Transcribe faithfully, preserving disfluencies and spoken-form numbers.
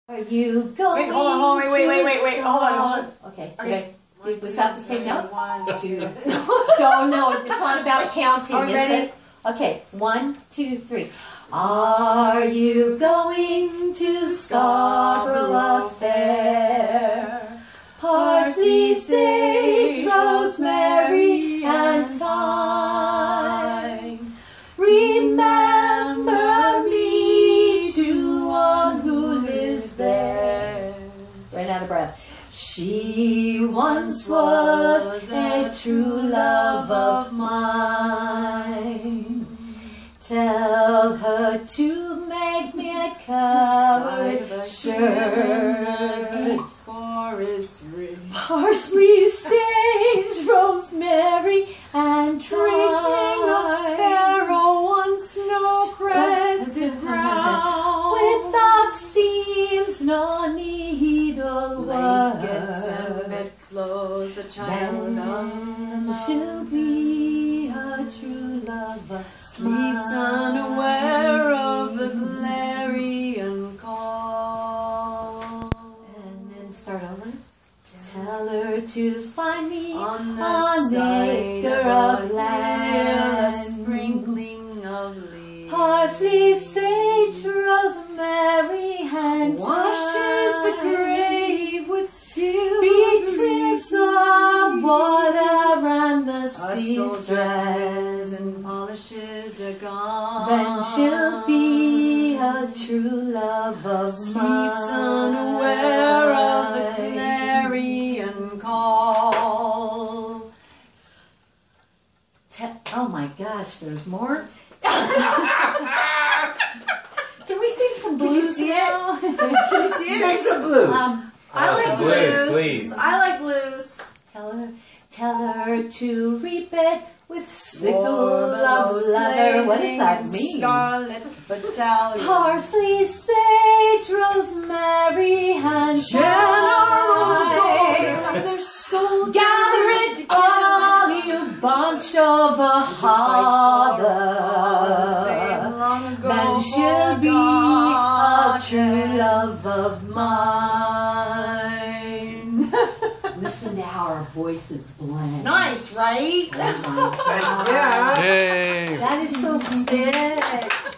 Are you going? Wait, hold on, hold on, wait, wait, wait, wait, wait, hold on, hold on. Okay, Okay. do we have to say no? One, two, three. Don't know. It's not about counting, Are we is ready? it? Okay, one, two, three. Are you going to Scarborough Fair? Parsley, sage, rosemary, and thyme. Remember me to one who lives there. Ran out of breath. She once was a true love of mine. Tell her to make me a covered shirt. Forest ring. Parsley, sage, rosemary, and Tracing of thyme. sparrow on snow-crested ground. Without seams nor needle Blankets and work. bedclothes, the child Then of she'll be a true lover. sleeps unaware of the clarion call. And then start over. Tell her to find me On the an side acre of of a hill, a land. sprinkling of leaves. Parsley, sage, rosemary, and Washes the thyme. grave with silver Between us of water and the a sea's soldier dress. and polishes a gone. Then she'll be a true love of Sleeps mine. unaware of the clarion call. Te- oh my gosh, there's more? Can we sing some blues? Can you see now? it? Can you see it? Sing some blues. Um, I Oh, like some blues. blues, please. I like blues. tell her, tell her to reap it with sickle War of bellows leather. What does blazing that in mean? Scarlet battalion. Parsley, sage, rosemary, and General's order thyme. of their soldiers. Gather it all, you bunch of a They long harder. ago Then she'll be a true forgotten. love of mine. Listen to how our voices blend. Nice, right? Oh my God. Yeah. Yay! That is so sick.